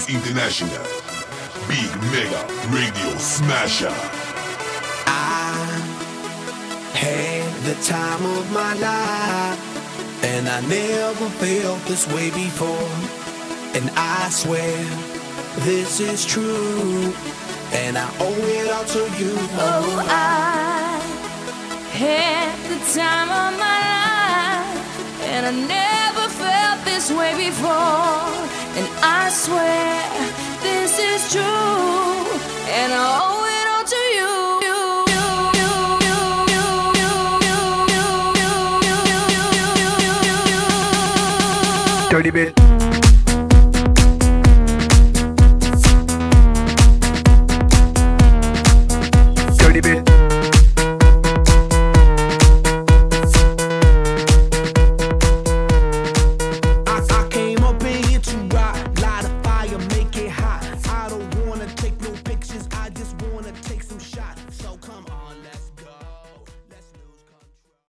International. Big Mega Radio Smasher. I had the time of my life, and I never felt this way before. And I swear this is true, and I owe it all to you. Oh, I had the time of my life, and I never felt this way before. And I swear this is true, and I owe it all to you. Dirty bit.